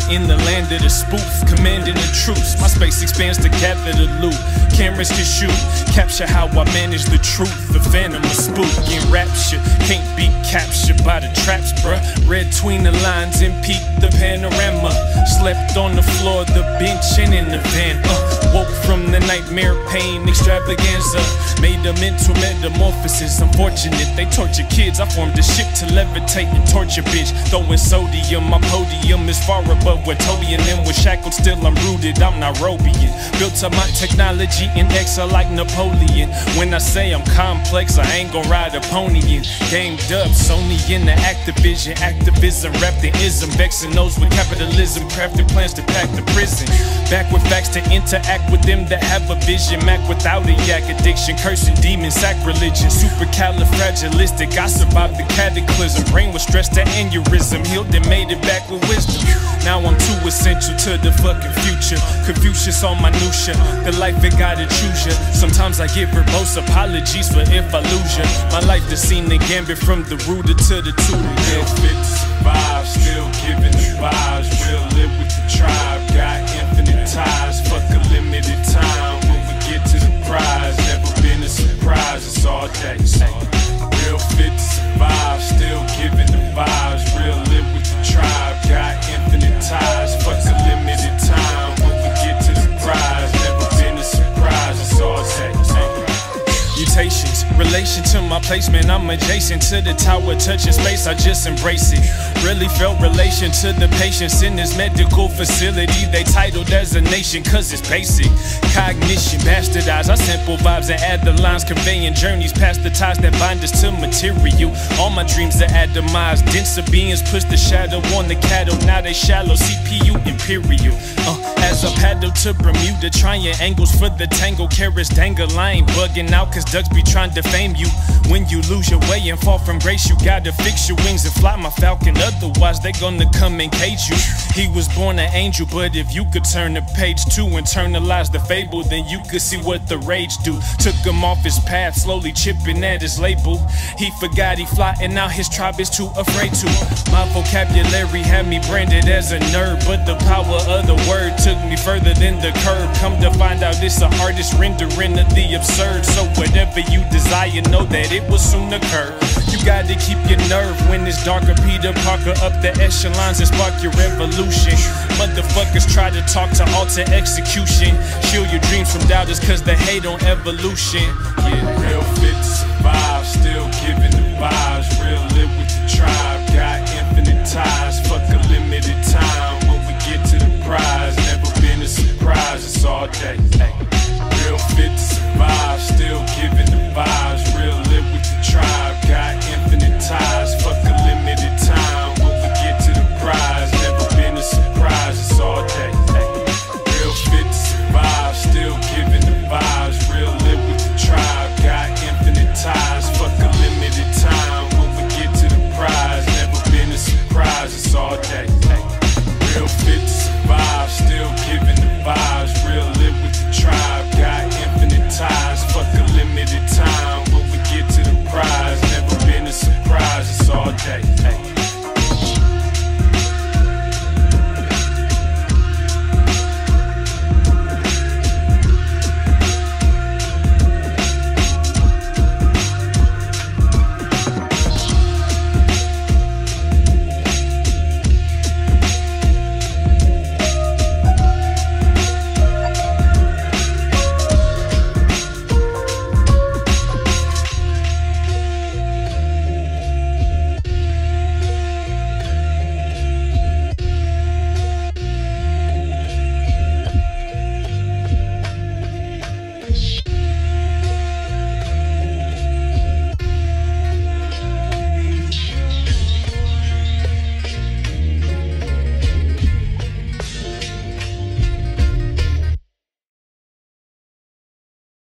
in the land of the spoof, commanding the troops. My space expands to gather the loot. Cameras can shoot, capture how I manage the truth. The phantom of spook in rapture can't be captured by the traps, bruh. Read between the lines and peek the panorama. Slept on the floor, the bench, and in the van. Woke from the nightmare pain extravaganza. Made a mental metamorphosis. Unfortunate, they torture kids. I formed a ship to levitate and torture bitch. Throwing sodium, my podium is far above where Toby and them was shackled. Still I'm rooted, I'm Nairobian. Built up my technology in exile like Napoleon. When I say I'm complex, I ain't gon' ride a pony in. Gamed up, Sony in the Activision. Activism, wrapped in ism. Vexing those with capitalism. Crafted plans to pack the prison. Back with facts to interact with them that have a vision. Mac without a yak addiction. Cursing demons, sacrilegion. Supercalifragilistic, I survived the cataclysm. Brain was stressed to aneurysm. Healed and made it back with wisdom. Now I'm too essential to the fucking future. Confucius on minutia. The life it gotta choose ya. Sometimes I give verbose apologies for if I lose ya. My life the scene the gambit from the rooter to the tutor. Real fit to survive, still giving the vibes. Real live with the tribe, got infinite ties. Fuck a limited time when we get to the prize. Never been a surprise, it's all day. Real fit to survive, still giving the vibes. Real live with the tribe, got infinite ties. Fuck a limited time when we get to the prize. Never been a surprise, it's all day. Mutations, relation to my placement. I'm adjacent to the tower, touching space, I just embrace it. Really felt relation to the patients in this medical facility. They titled as a nation cause it's basic. Cognition, bastardized, I sample vibes and add the lines. Conveying journeys past the ties that bind us to material. All my dreams are atomized. Denser beings push the shadow on the cattle. Now they shallow, CPU imperial. As I paddle to Bermuda, triangles for the tango. Carrots dangle, I ain't bugging out cause ducks be trying to fame you. When you lose your way and fall from grace, you gotta fix your wings and fly my falcon. Otherwise they gonna come and cage you. He was born an angel, but if you could turn the page to internalize the fable, then you could see what the rage do. Took him off his path, slowly chipping at his label. He forgot he fly and now his tribe is too afraid to. My vocabulary had me branded as a nerd, but the power of the word took me further than the curb. Come to find out it's an artist rendering of the absurd. So whatever you desire, know that it will soon occur. You gotta keep your nerve when it's darker. Peter Parker up the echelons and spark your revolution. Motherfuckers try to talk to alter execution. Shield your dreams from doubters cause they hate on evolution. Real fit to survive, still giving the vibe.